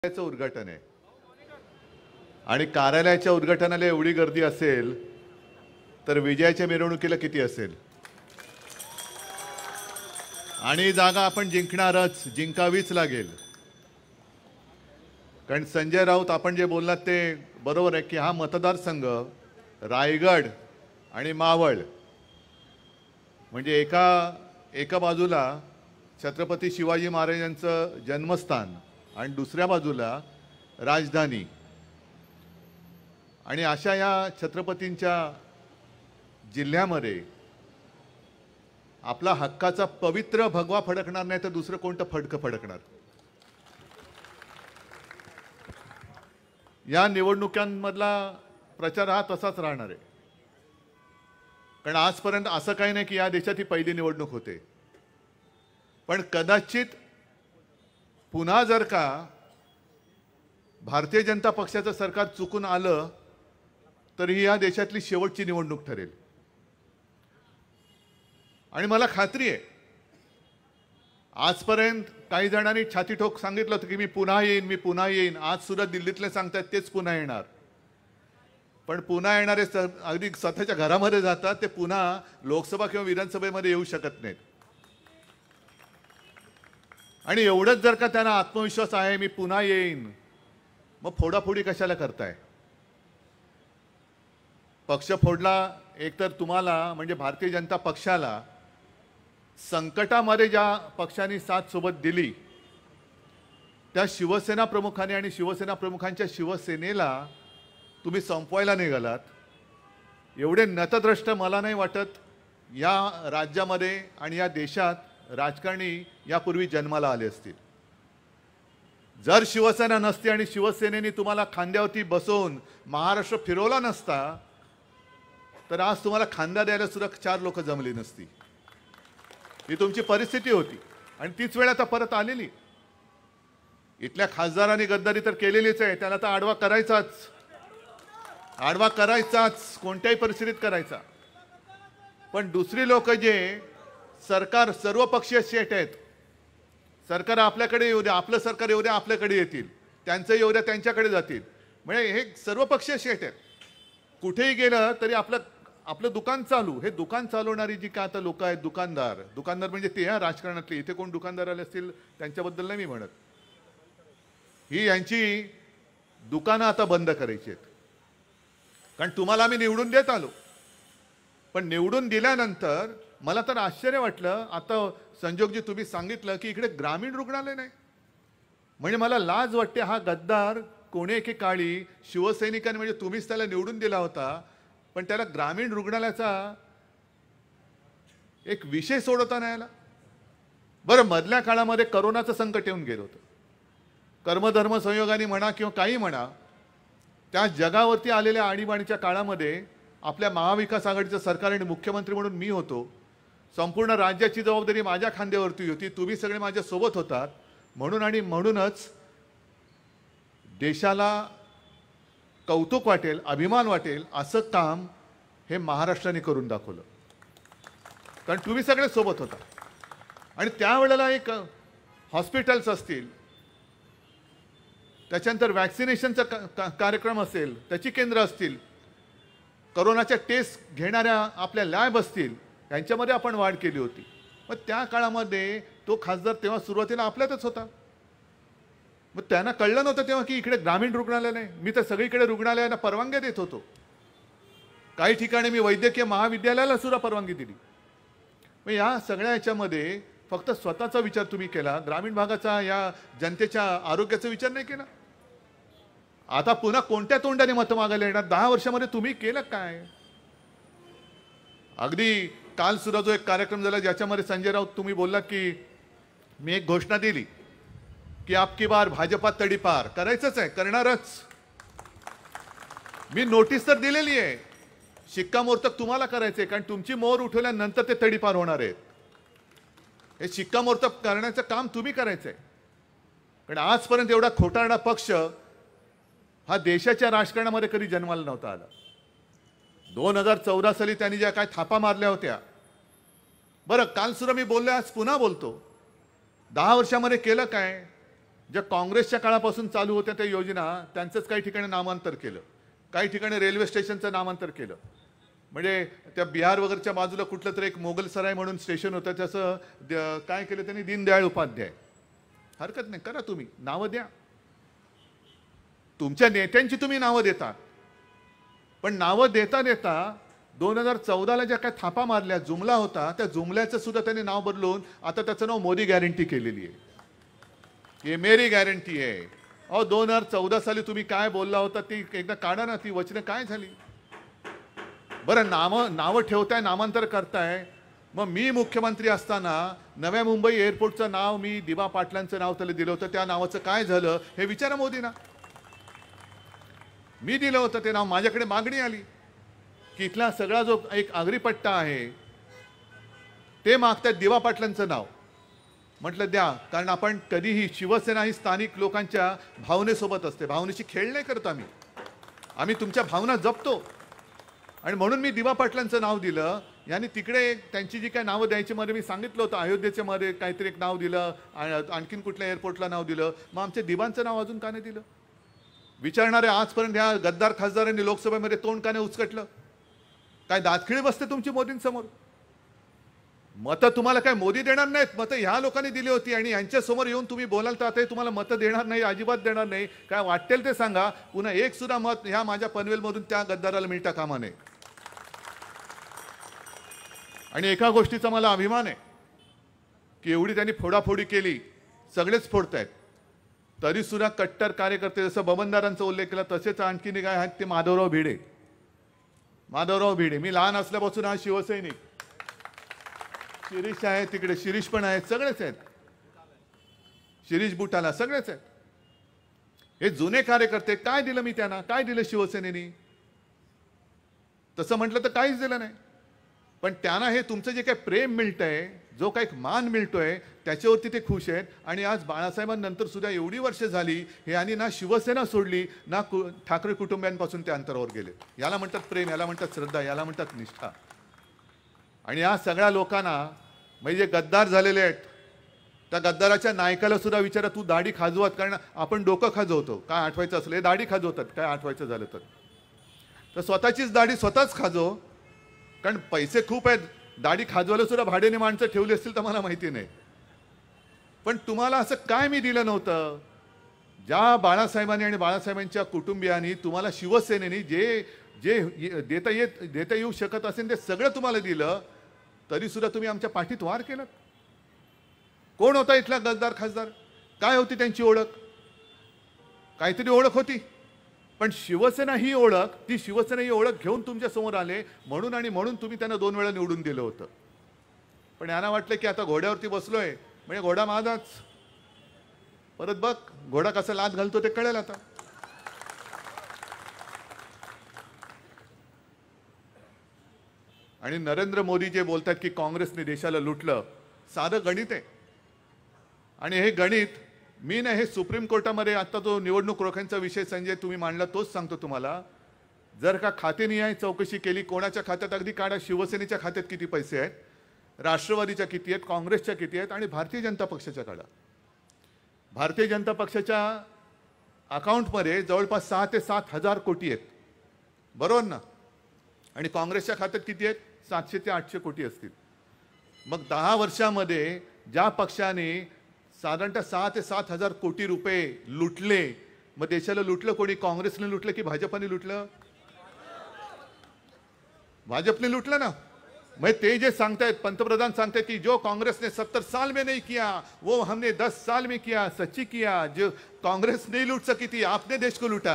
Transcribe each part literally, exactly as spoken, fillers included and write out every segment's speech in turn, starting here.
कार्यालयाचं उद्घाटन आहे आणि कार्यालयाच्या उद्घाटनाला एवढी गर्दी असेल तर विजयाच्या मिरवणुकीला किती असेल। आणि जागा आपण जिंकणारच, जिंकावीच लागेल। कारण संजय राऊत आपण जे बोललात ते बरोबर आहे की हा मतदारसंघ रायगड आणि मावळ म्हणजे एका एका बाजूला छत्रपती शिवाजी महाराजांचं जन्मस्थान आणि दुसऱ्या बाजूला राजधानी आणि अशा या छत्रपतींच्या जिल्ह्यामध्ये आपला हक्काचा पवित्र भगवा फडकणार नाही तर दुसरं कोणतं फडकं फडकणार। या निवडणुकांमधला प्रचार हा तसाच राहणार आहे। कारण आजपर्यंत असं काही नाही की या देशात ही पहिली निवडणूक होते, पण कदाचित पुन्हा जर का भारतीय जनता पक्षाचं सरकार चुकून आलं तर ही या देशातली शेवटची निवडणूक ठरेल। आणि मला खात्री आहे आजपर्यंत काही जणांनी छाती ठोक सांगितलं होतं की मी पुन्हा येईन मी पुन्हा येईन। आज सुद्धा दिल्लीतले सांगतात तेच पुन्हा येणार, पण पुन्हा येणारे अगदी स्वतःच्या घरामध्ये जातात, ते पुन्हा लोकसभा किंवा विधानसभेमध्ये येऊ शकत नाहीत। आणि एवढंच जर का त्यांना आत्मविश्वास आहे मी पुन्हा येईन, मग फोडाफोडी कशाला करताय। पक्ष फोडला एकतर तुम्हाला म्हणजे भारतीय जनता पक्षाला संकटामध्ये ज्या पक्षांनी साथ सोबत दिली त्या शिवसेना प्रमुखांनी आणि शिवसेना प्रमुखांच्या शिवसेनेला तुम्ही संपवायला निघालात। एवढे नतद्रष्ट मला नाही वाटत या राज्यामध्ये आणि या देशात राजकारणी यापूर्वी जन्माला आले असतील। जर शिवसेना नसती आणि शिवसेनेने तुम्हाला खांद्यावरती बसवून महाराष्ट्र फिरवला नसता तर आज तुम्हाला खांदा द्यायला सुद्धा चार लोक जमली नसती। ही तुमची परिस्थिती होती आणि तीच वेळ आता परत आलेली। इथल्या खासदारांनी गद्दारी तर केलेलीच आहे, त्याला तर आडवा करायचाच, आडवा करायचाच, कोणत्याही परिस्थितीत करायचा। पण दुसरी लोक जे सरकार सर्वपक्षीय सेट आहेत, सरकार आपल्याकडे येऊ द्या, आपलं सरकार येऊ द्या आपल्याकडे येतील, त्यांचं येऊ द्या त्यांच्याकडे जातील, म्हणजे हे सर्वपक्षीय सेट आहेत। कुठेही गेलं तरी आपलं आपलं दुकान चालू, हे दुकान चालवणारी जी काय आता लोक आहेत दुकानदार, दुकानदार म्हणजे ते ह्या राजकारणातले, इथे कोण दुकानदार आले असतील त्यांच्याबद्दल नाही मी म्हणत, ही यांची दुकानं आता बंद करायची आहेत। कारण तुम्हाला आम्ही निवडून देत आलो, पण निवडून दिल्यानंतर मला तर आश्चर्य वाटलं। आता संजोगजी तुम्ही सांगितलं की इकडे ग्रामीण रुग्णालय नाही, म्हणजे मला लाज वाटते। हा गद्दार कोणी एके काळी शिवसैनिकांनी म्हणजे तुम्हीच त्याला निवडून दिला होता, पण त्याला ग्रामीण रुग्णालयाचा एक विषय सोडवता नाही आला। बरं मधल्या काळामध्ये करोनाचं संकट येऊन गेलं होतं, कर्मधर्म संयोगाने म्हणा किंवा काही म्हणा, त्या जगावरती आलेल्या आणीबाणीच्या काळामध्ये आपल्या महाविकास आघाडीचं सरकार आणि मुख्यमंत्री म्हणून मी होतो, संपूर्ण राज्याची जबाबदारी माझ्या खांद्यावरती होती, तुम्ही सगळे माझ्या सोबत होतात, म्हणून आणि म्हणूनच देशाला कौतुक वाटेल, अभिमान वाटेल असं काम हे महाराष्ट्राने करून दाखवलं। कारण तुम्ही सगळे सोबत होता आणि त्यावेळेला एक हॉस्पिटल्स असतील, त्याच्यानंतर वॅक्सिनेशनचा का कार्यक्रम असेल, त्याची केंद्र असतील, करोनाच्या टेस्ट घेणाऱ्या आपल्या लॅब असतील, यांच्यामध्ये आपण वाढ केली होती। मग त्या काळामध्ये तो खासदार तेव्हा सुरुवातीला आपल्यातच होता, मग त्यांना कळलं नव्हतं तेव्हा की इकडे ग्रामीण रुग्णालय नाही। मी तर सगळीकडे रुग्णालयांना परवानग्या देत होतो, काही ठिकाणी मी वैद्यकीय महाविद्यालयाला सुद्धा परवानगी दिली। मग या सगळ्या याच्यामध्ये फक्त स्वतःचा विचार तुम्ही केला, ग्रामीण भागाचा या जनतेच्या आरोग्याचा विचार नाही केला। आता पुन्हा कोणत्या तोंडाने मतं मागायला येणार? दहा वर्षामध्ये तुम्ही केलं काय? अगदी काल सुद्धा जो एक कार्यक्रम झाला ज्याच्यामध्ये संजय राऊत तुम्ही बोललात की मी एक घोषणा दिली की आपकी बार भाजपा तडीपार करायचंच आहे, करणारच। मी नोटीस तर दिलेली आहे, शिक्कामोर्तब तुम्हाला करायचंय, कारण तुमची मोहर उठवल्यानंतर ते तडीपार होणार आहेत। हे शिक्कामोर्तब करण्याचं काम तुम्ही करायचंय। कारण आजपर्यंत एवढा खोटारडा पक्ष हा देशाच्या राजकारणामध्ये कधी जन्माला नव्हता आला। दोन हजार चौदा साली त्यांनी ज्या काय थापा मारल्या होत्या, बरं काल सुद्धा मी बोललो, आज पुन्हा बोलतो, दहा वर्षामध्ये केलं काय? ज्या काँग्रेसच्या काळापासून चालू होत्या त्या योजना त्यांचंच काही ठिकाणी नामांतर केलं, काही ठिकाणी रेल्वे स्टेशनचं नामांतर केलं. म्हणजे त्या बिहार वगैरेच्या बाजूला कुठलं तरी एक मोगलसराय म्हणून स्टेशन होतं, त्याचं काय केलं त्यांनी, दीनदयाळ उपाध्याय. हरकत नाही, करा तुम्ही, नावं द्या, तुमच्या नेत्यांची तुम्ही नावं देता. पण नावं देता देता दोन हजार चौदाला ज्या काय थापा मारल्या, जुमला होता, त्या जुमल्याचं सुद्धा त्यांनी नाव बदलून आता त्याचं नाव मोदी गॅरंटी केलेली आहे. ये मेरी गॅरंटी आहे. अहो दोन हजार चौदा साली तुम्ही काय बोलला होता ती एकदा काढा ना, ती वचनं काय झाली. बरं, नावं नावं ठेवताय, नामांतर करताय. मग मी मुख्यमंत्री असताना नव्या मुंबई एअरपोर्टचं नाव मी दिबा पाटलांचं नाव त्याला दिलं होतं, त्या नावाचं काय झालं हे विचारा मोदींना. मी दिलं होतं ते नाव, माझ्याकडे मागणी आली की इथला सगळा जो एक आगरीपट्टा आहे ते मागतात दिबा पाटलांचं नाव. म्हटलं द्या, कारण आपण कधीही शिवसेना ही स्थानिक लोकांच्या भावनेसोबत असते, भावनेची खेळ नाही करत आम्ही, आम्ही तुमच्या भावना जपतो. आणि म्हणून मी दिबा पाटलांचं नाव दिलं. यांनी तिकडे त्यांची जी काय नावं द्यायची मध्ये मी सांगितलं होतं, अयोध्येच्या मध्ये काहीतरी एक नाव दिलं, आणखीन कुठल्या एअरपोर्टला नाव दिलं, मग आमच्या दिबांचं नाव अजून का नाही दिलं. विचारणारे आजपर्यंत ह्या गद्दार खासदारांनी लोकसभेमध्ये तोंड का नाही उचकटलं. काय दातखिळी बसते तुमची मोदींसमोर. मतं तुम्हाला काय मोदी देणार नाहीत, मतं ह्या लोकांनी दिली होती आणि यांच्यासमोर येऊन तुम्ही बोलाल तर आता तुम्हाला मतं देणार नाही, अजिबात देणार नाही. काय वाटेल ते सांगा, पुन्हा एक सुद्धा मत ह्या माझ्या पनवेलमधून त्या गद्दाराला मिळता कामा नये. आणि एका गोष्टीचा मला अभिमान आहे की एवढी त्यांनी फोडाफोडी केली, सगळेच फोडतायत, तरी सुद्धा कट्टर कार्यकर्ते, जसं बबनदारांचा उल्लेख केला तसेच आणखी काय आहेत ते माधवराव भिडे. माधवराव भिडे, मी लहान असल्यापासून हा शिवसैनिक. शिरीष आहे तिकडे, शिरीष पण आहेत, सगळेच आहेत, शिरीष बुटाला सगळेच आहेत. हे जुने कार्यकर्ते. काय दिलं मी त्यांना, काय दिलं शिवसेनेनी. तसं म्हटलं तर काहीच दिलं नाही. पण त्यांना हे तुमचं जे काही प्रेम मिळतंय, जो काही मान मिळतोय त्याच्यावरती ते खुश आहेत. आणि आज बाळासाहेबांनंतर सुद्धा एवढी वर्ष झाली हे आणि ना शिवसेना सोडली ना कु ठाकरे कुटुंबियांपासून ते अंतरावर गेले. याला म्हणतात प्रेम, याला म्हणतात श्रद्धा, याला म्हणतात निष्ठा. आणि या सगळ्या लोकांना म्हणजे गद्दार झालेले आहेत, त्या गद्दाराच्या नायकाला सुद्धा विचारा, तू दाढी खाजवत, कारण आपण डोकं खाजवतो काय आठवायचं असलं, हे दाढी खाजवतात काय आठवायचं झालं तर. तर स्वतःचीच दाढी स्वतःच खाजव, कारण पैसे खूप आहेत. दाढी खाजवायला सुद्धा भाड्याने माणसं ठेवली असतील तर मला माहिती नाही. पण तुम्हाला असं काय मी दिलं नव्हतं. ज्या बाळासाहेबांनी आणि बाळासाहेबांच्या कुटुंबियांनी तुम्हाला शिवसेनेने जे जे देता येत देता येऊ शकत असेल ते सगळं तुम्हाला दिलं, तरी सुद्धा तुम्ही आमच्या पाठीत वार केलं. कोण होता इथला गद्दार खासदार, काय होती त्यांची ओळख. काहीतरी ओळख होती, पण शिवसेना ही ओळख, ती शिवसेना ही ओळख घेऊन तुमच्या समोर आले म्हणून, आणि म्हणून तुम्ही त्यांना दोन वेळा निवडून दिलं होतं. पण यांना वाटलं की आता घोड्यावरती बसलोय म्हणजे घोडा माझाच, परत बघ घोडा कसा लाथ घालतो ते कळेल आता. आणि नरेंद्र मोदी जे बोलतात की काँग्रेसने देशाला लुटलं, साधं गणित आहे. आणि हे गणित मी नाही, हे सुप्रीम कोर्टामध्ये आता जो निवडणूक रोख्यांचा विषय संजय तुम्ही मांडला तोच सांगतो तुम्हाला. जर का खातेनिहाय चौकशी केली, कोणाच्या खात्यात, अगदी काढा शिवसेनेच्या खात्यात किती पैसे आहेत, राष्ट्रवादीच्या किती आहेत, काँग्रेसच्या किती आहेत, आणि भारतीय जनता पक्षाच्या काढा. भारतीय जनता पक्षाच्या अकाउंटमध्ये जवळपास सहा ते सात हजार कोटी आहेत, बरोबर ना. आणि काँग्रेसच्या खात्यात किती आहेत, सातशे ते आठशे कोटी असतील. मग दहा वर्षामध्ये ज्या पक्षाने साधारणतः सहा ते सात हजार कोटी रुपये लुटले, मग देशाला लुटलं कोणी, काँग्रेसने लुटलं की भाजपने लुटलं. भाजपने लुटलं ना. मग ते जे सांगतायत, पंतप्रधान सांगतायत की जो कांग्रेस ने सत्तर साल में नहीं किया वो हमने दस साल में किया, सच्ची किया. जो कांग्रेस नहीं लूट सकी थी, आपने देश को लुटा.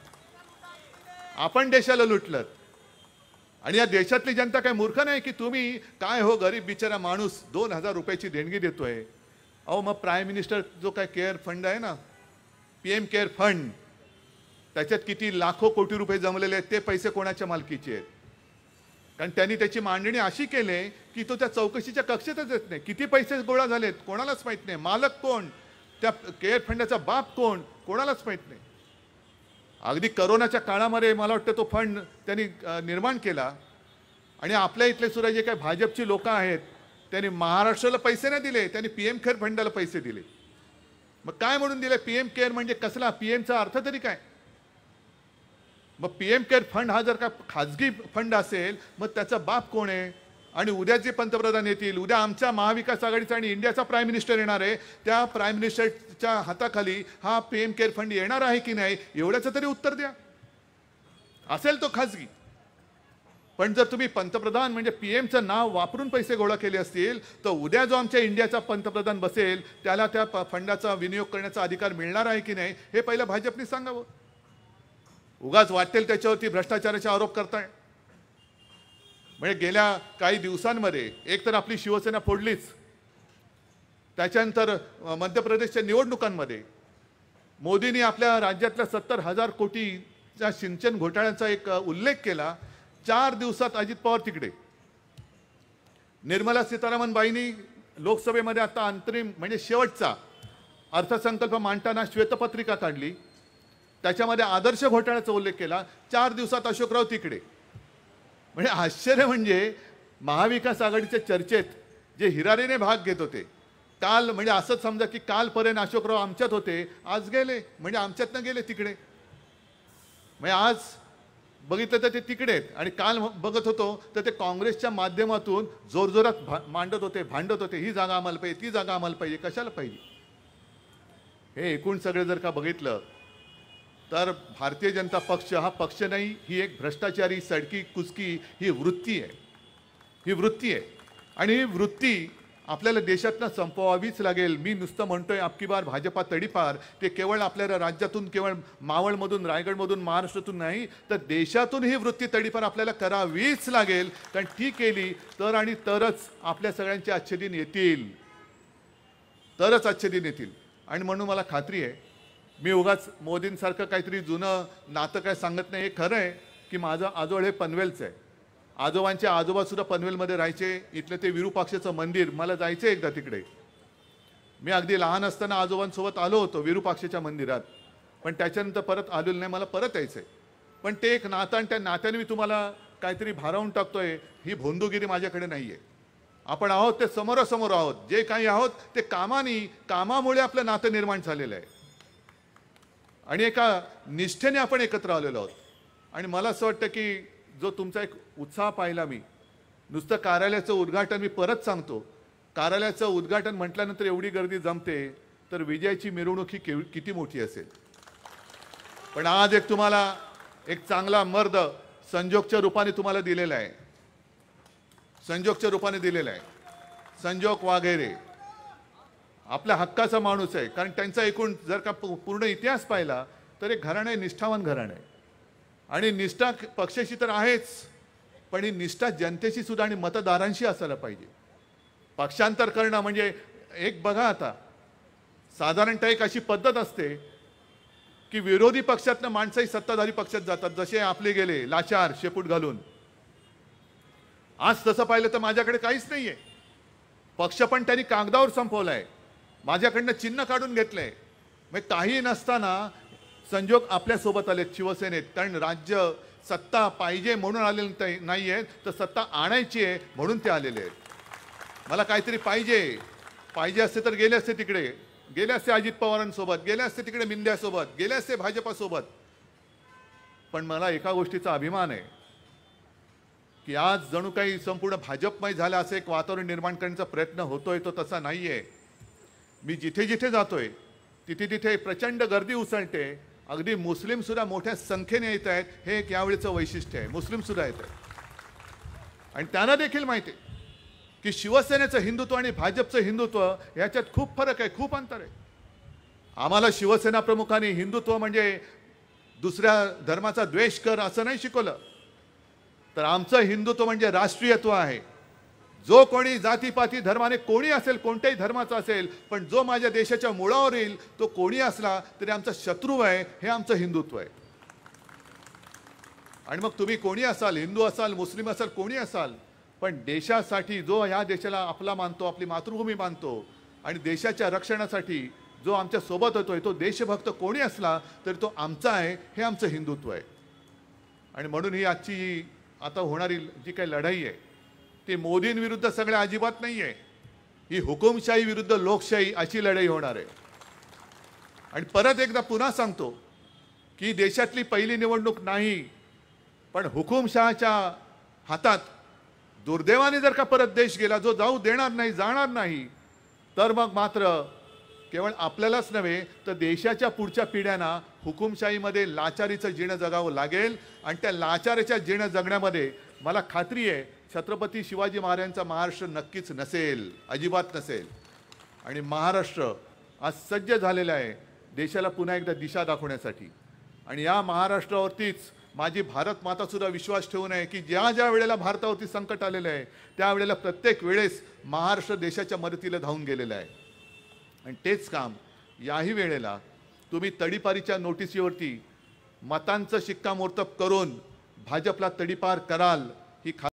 आपण देशाला लुटलं. आणि या देशातली जनता काय मूर्ख नाही की तुम्ही काय हो, गरीब बिचारा माणूस दोन हजार रुपयाची देणगी देतोय. अहो मग प्राईम मिनिस्टर जो काय केअर फंड आहे ना, पीएम केअर फंड, त्याच्यात किती लाखो कोटी रुपये जमलेले आहेत, ते पैसे कोणाच्या मालकीचे आहेत. कारण त्यांनी त्याची मांडणी अशी केली की तो त्या चौकशीच्या कक्षेतच येत नाही. किती पैसे गोळा झालेत कोणालाच माहित नाही, मालक कोण, त्या केअर फंडाचा बाप कोण, कोणालाच माहित नाही. अगदी करोनाच्या काळामध्ये मला वाटतं तो फंड त्यांनी निर्माण केला. आणि आपल्या इथले सुद्धा जे काही भाजपची लोक आहेत त्यांनी महाराष्ट्राला पैसे नाही दिले, त्यांनी पीएम केअर फंडाला पैसे दिले. मग काय म्हणून दिले? पीएम केअर म्हणजे कसला? पीएमचा अर्थ तरी काय? मग पीएम केअर फंड हा जर का खाजगी फंड असेल मग त्याचा बाप कोण आहे? आणि उद्या जे पंतप्रधान येतील, उद्या आमच्या महाविकास आघाडीचा आणि इंडियाचा प्राईम मिनिस्टर येणार आहे, त्या प्राईम मिनिस्टरच्या हाताखाली हा पीएम केअर फंड येणार आहे की नाही एवढ्याचं तरी उत्तर द्या. असेल तो खाजगी, पण जर तुम्ही पंतप्रधान म्हणजे पीएमचं नाव वापरून पैसे गोळा केले असतील तर उद्या जो आमच्या इंडियाचा पंतप्रधान बसेल त्याला त्या फंडाचा विनियोग करण्याचा अधिकार मिळणार आहे की नाही हे पहिलं भाजपने सांगावं. उगाच वाटेल त्याच्यावरती भ्रष्टाचाराचे आरोप करताय. म्हणजे गेल्या काही दिवसांमध्ये एक तर आपली शिवसेना फोडलीच, त्याच्यानंतर मध्य प्रदेशच्या निवडणुकांमध्ये मोदींनी आपल्या राज्यातल्या सत्तर हजार कोटीच्या सिंचन घोटाळ्याचा एक उल्लेख केला. चार दिवसात अजित पवार तिकडे. निर्मला सीतारामन बाईंनी लोकसभेमध्ये आता अंतरिम म्हणजे शेवटचा अर्थसंकल्प मांडताना श्वेतपत्रिका काढली, त्याच्यामध्ये आदर्श घोटाळ्याचा उल्लेख केला. चार दिवसात अशोकराव तिकडे. म्हणजे आश्चर्य म्हणजे महाविकास आघाडीच्या चर्चेत जे हिरारीने भाग घेत होते काल, म्हणजे असंच समजा की कालपर्यंत अशोकराव आमच्यात होते, आज गेले म्हणजे आमच्यातनं गेले तिकडे. म्हणजे आज बघितलं तर ते तिकडे आहेत आणि काल बघत होतो तर ते काँग्रेसच्या माध्यमातून जोरजोरात मांडत होते, भांडत होते, ही जागा आम्हाला पाहिजे, ती जागा आम्हाला पाहिजे. कशाला पाहिजे? हे एकूण सगळे जर का बघितलं तर भारतीय जनता पक्ष हा पक्ष नाही, ही एक भ्रष्टाचारी सडकी कुचकी ही वृत्ती आहे. ही वृत्ती आहे आणि ही वृत्ती आपल्याला देशातनं संपवावीच लागेल. मी नुसतं म्हणतोय अबकी बार भाजपा तडीपार, ते केवळ आपल्या राज्यातून, केवळ मावळमधून, रायगडमधून, महाराष्ट्रातून नाही तर देशातून ही वृत्ती तडीपार आपल्याला करावीच लागेल. कारण ती केली तर आणि तरच आपल्या सगळ्यांचे आजचे दिन येतील, तरच आजचे दिन येतील. आणि म्हणून मला खात्री आहे, मी उगाच मोदींसारखं काहीतरी जुनं नातं काय सांगत नाही. हे खरं आहे की माझं आजोळ हे पनवेलचं आहे. आजोबांचे आजोबासुद्धा पनवेलमध्ये राहायचे. इथलं ते विरूपाक्षाचं मंदिर, मला जायचं एकदा तिकडे. मी अगदी लहान असताना आजोबांसोबत आलो होतो विरूपाक्षाच्या मंदिरात, पण त्याच्यानंतर परत आलेलो नाही. मला परत यायचं आहे. पण ते एक नातं आणि त्या नात्याने मी तुम्हाला काहीतरी भारावून टाकतोय, ही भोंदूगिरी माझ्याकडे नाही आहे. आपण आहोत ते समोरासमोर आहोत. जे काही आहोत ते कामानी कामामुळे आपलं नातं निर्माण झालेलं आहे आणि एका निष्ठेने आपण एकत्र आलेलो आहोत. आणि मला असं वाटतं की जो तुमचा एक उत्साह पाहिला मी, नुसतं कार्यालयाचं उद्घाटन, मी परत सांगतो, कार्यालयाचं उद्घाटन म्हटल्यानंतर एवढी गर्दी जमते तर विजयाची मिरवणूक ही केव किती मोठी असेल. पण आज एक तुम्हाला एक चांगला मर्द संजोगच्या रूपाने तुम्हाला दिलेला आहे. संजोगच्या रूपाने दिलेला आहे. संजोग वाघेरे आपल्या हक्काचा माणूस आहे. कारण त्यांचा एकूण जर का पूर्ण इतिहास पाहिला तर एक घराणं आहे, निष्ठावान घराणं आहे. आणि निष्ठा पक्षाशी तर आहेच, पण ही निष्ठा जनतेशी सुद्धा आणि मतदारांशी असायला पाहिजे. पक्षांतर करणं म्हणजे एक बघा, आता साधारणतः एक अशी पद्धत असते की विरोधी पक्षातनं माणसंही सत्ताधारी पक्षात जातात, जसे आपले गेले लाचार शेपूट घालून. आज तसं पाहिलं तर माझ्याकडे काहीच नाहीये. पक्ष पण त्यांनी कागदावर संपवलाय, माझ्याकडनं चिन्ह काढून घेतलंय. मग काही नसताना संजोग आपल्या सोबत आलेत शिवसेनेत. कारण राज्य सत्ता पाहिजे म्हणून आलेले नाही आहेत, तर सत्ता आणायची आहे म्हणून ते आलेले आहेत. मला काहीतरी पाहिजे पाहिजे असते तर गेले असते तिकडे, गेले असते अजित पवारांसोबत, गेले असते तिकडे मिंद्यासोबत, गेले असते भाजपासोबत. पण मला एका गोष्टीचा अभिमान आहे की आज जणू काही संपूर्ण भाजपमय झालं असं एक वातावरण निर्माण करण्याचा प्रयत्न होतोय, तो तसा नाहीये. मी जिथे जिथे जातोय तिथे तिथे प्रचंड गर्दी उसळते. अगदी मुस्लिम सुद्धा मोठ्या संख्येने येत आहेत. हे एक यावेळीचं वैशिष्ट्य आहे. मुस्लिम सुद्धा येत आहेत आणि त्यांना देखील माहिती आहे की शिवसेनेचं हिंदुत्व आणि भाजपचं हिंदुत्व याच्यात खूप फरक आहे, खूप अंतर आहे. आम्हाला शिवसेना प्रमुखांनी हिंदुत्व म्हणजे दुसऱ्या धर्माचा द्वेष कर असं नाही शिकवलं, तर आमचं हिंदुत्व म्हणजे राष्ट्रीयत्व आहे. जो कोणी जातीपाती धर्माने कोणी असेल, कोणत्याही धर्माचा असेल, पण जो माझ्या देशाच्या मुळावर येईल तो कोणी असला तरी आमचा शत्रू आहे, हे आमचं हिंदुत्व आहे. आणि मग तुम्ही कोणी असाल, हिंदू असाल, मुस्लिम असाल, कोणी असाल, पण देशासाठी जो ह्या देशाला आपला मानतो, आपली मातृभूमी मानतो आणि देशाच्या रक्षणासाठी जो आमच्या सोबत होतोय, तो देशभक्त कोणी असला तरी तो आमचा आहे, हे आमचं हिंदुत्व आहे. आणि म्हणून ही आजची आता होणारी जी काही लढाई आहे ती मोदींविरुद्ध सगळ्या अजिबात नाही आहे. ही हुकुमशाही विरुद्ध लोकशाही अशी लढाई होणार आहे. आणि परत एकदा पुन्हा सांगतो की देशातली पहिली निवडणूक नाही, पण हुकुमशहाच्या हातात दुर्दैवाने जर का परत देश गेला, जो जाऊ देणार नाही, जाणार नाही, तर मग मात्र केवळ आपल्यालाच नव्हे तर देशाच्या पुढच्या पिढ्यांना हुकुमशाहीमध्ये लाचारीचं जीणं जगावं लागेल. आणि त्या लाचारीच्या जीणं जगण्यामध्ये मला खात्री आहे छत्रपती शिवाजी महाराजांचा महाराष्ट्र नक्कीच नसेल, अजिबात नसेल. आणि महाराष्ट्र आज सज्ज झालेला आहे देशाला पुन्हा एकदा दिशा दाखवण्यासाठी. आणि या महाराष्ट्रावरतीच माझी भारत माता सुद्धा विश्वास ठेवू नये की ज्या ज्या वेळेला भारतावरती संकट आलेलं आहे त्यावेळेला प्रत्येक वेळेस महाराष्ट्र देशाच्या मदतीला धावून गेलेला आहे. आणि तेच काम याही वेळेला तुम्ही तडीपारीच्या नोटिसीवरती मतांचं शिक्कामोर्तब करून भाजपला तडीपार कराल ही